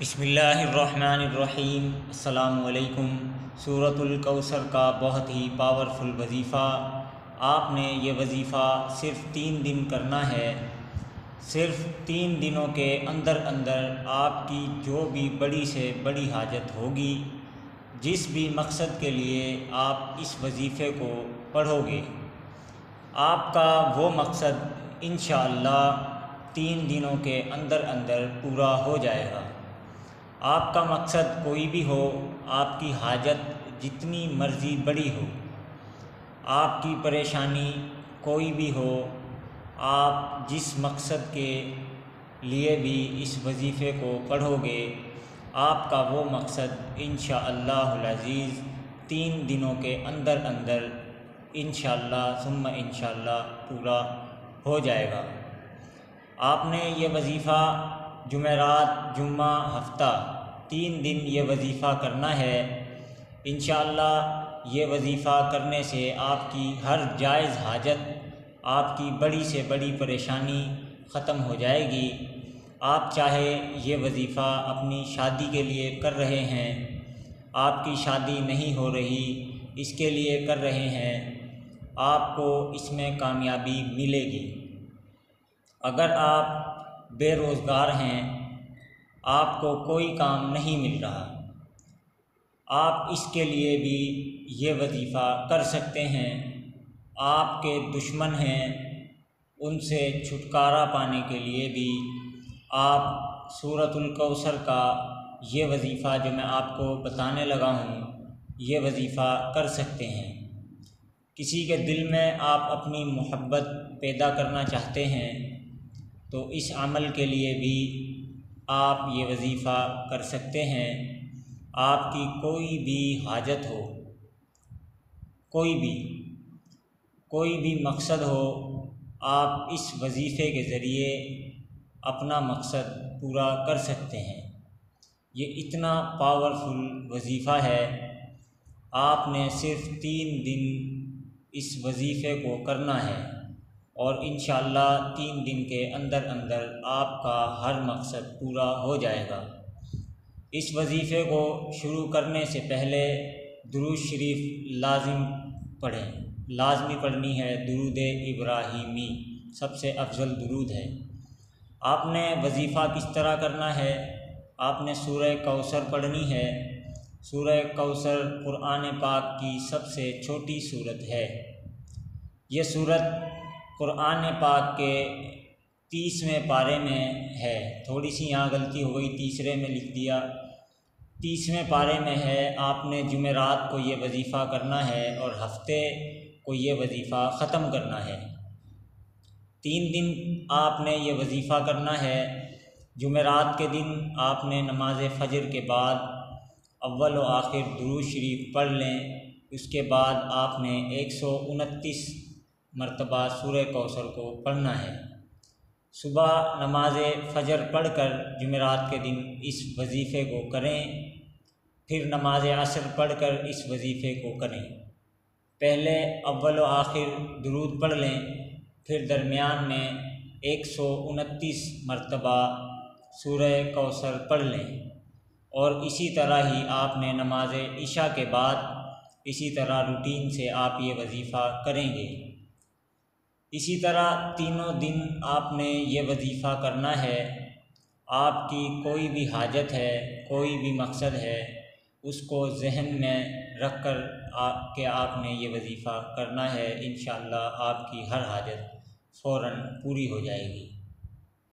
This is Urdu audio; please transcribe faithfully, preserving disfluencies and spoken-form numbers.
بسم اللہ الرحمن الرحیم۔ السلام علیکم۔ سورۃ الکوثر کا بہت ہی پاورفل وظیفہ، آپ نے یہ وظیفہ صرف تین دن کرنا ہے۔ صرف تین دنوں کے اندر اندر آپ کی جو بھی بڑی سے بڑی حاجت ہوگی، جس بھی مقصد کے لیے آپ اس وظیفے کو پڑھو گے، آپ کا وہ مقصد انشاءاللہ تین دنوں کے اندر اندر پورا ہو جائے گا۔ آپ کا مقصد کوئی بھی ہو، آپ کی حاجت جتنی مرضی بڑی ہو، آپ کی پریشانی کوئی بھی ہو، آپ جس مقصد کے لیے بھی اس وظیفے کو پڑھو گے، آپ کا وہ مقصد انشاءاللہ العزیز تین دنوں کے اندر اندر انشاءاللہ ثم انشاءاللہ پورا ہو جائے گا۔ آپ نے یہ وظیفہ جمعرات، جمعہ، ہفتہ تین دن یہ وظیفہ کرنا ہے۔ انشاءاللہ یہ وظیفہ کرنے سے آپ کی ہر جائز حاجت، آپ کی بڑی سے بڑی پریشانی ختم ہو جائے گی۔ آپ چاہے یہ وظیفہ اپنی شادی کے لیے کر رہے ہیں، آپ کی شادی نہیں ہو رہی، اس کے لیے کر رہے ہیں، آپ کو اس میں کامیابی ملے گی۔ اگر آپ بے روزگار ہیں، آپ کو کوئی کام نہیں مل رہا، آپ اس کے لیے بھی یہ وظیفہ کر سکتے ہیں۔ آپ کے دشمن ہیں، ان سے چھٹکارا پانے کے لیے بھی آپ سورۃ الکوثر کا یہ وظیفہ جو میں آپ کو بتانے لگا ہوں، یہ وظیفہ کر سکتے ہیں۔ کسی کے دل میں آپ اپنی محبت پیدا کرنا چاہتے ہیں تو اس عمل کے لیے بھی آپ یہ وظیفہ کر سکتے ہیں۔ آپ کی کوئی بھی حاجت ہو، کوئی بھی کوئی بھی مقصد ہو، آپ اس وظیفے کے ذریعے اپنا مقصد پورا کر سکتے ہیں۔ یہ اتنا پاورفل وظیفہ ہے، آپ نے صرف تین دن اس وظیفے کو کرنا ہے اور انشاءاللہ تین دن کے اندر اندر آپ کا ہر مقصد پورا ہو جائے گا۔ اس وظیفے کو شروع کرنے سے پہلے درود شریف لازم پڑھیں، لازمی پڑھنی ہے۔ درود ابراہیمی سب سے افضل درود ہے۔ آپ نے وظیفہ کس طرح کرنا ہے؟ آپ نے سورہ کوثر پڑھنی ہے۔ سورہ کوثر قرآن پاک کی سب سے چھوٹی سورت ہے۔ یہ سورت قرآن پاک کے تیسویں پارے میں ہے، تھوڑی سی یہاں غلطی ہو گئی، تیسرے میں لکھ دیا، تیسویں پارے میں ہے۔ آپ نے جمعرات کو یہ وظیفہ کرنا ہے اور ہفتے کو یہ وظیفہ ختم کرنا ہے۔ تین دن آپ نے یہ وظیفہ کرنا ہے۔ جمعرات کے دن آپ نے نماز فجر کے بعد اول و آخر درود شریف پڑھ لیں، اس کے بعد آپ نے ایک سو انتیس مرتبہ سورہ کوثر کو پڑھنا ہے۔ صبح نماز فجر پڑھ کر جمعرات کے دن اس وظیفے کو کریں، پھر نماز عصر پڑھ کر اس وظیفے کو کریں۔ پہلے اول و آخر درود پڑھ لیں، پھر درمیان میں ایک سو انتیس مرتبہ سورہ کوثر پڑھ لیں، اور اسی طرح ہی آپ نے نماز عشاء کے بعد اسی طرح روٹین سے آپ یہ وظیفہ کریں گے۔ اسی طرح تینوں دن آپ نے یہ وظیفہ کرنا ہے۔ آپ کی کوئی بھی حاجت ہے، کوئی بھی مقصد ہے، اس کو ذہن میں رکھ کر آپ کہ آپ نے یہ وظیفہ کرنا ہے۔ انشاءاللہ آپ کی ہر حاجت فوراً پوری ہو جائے گی۔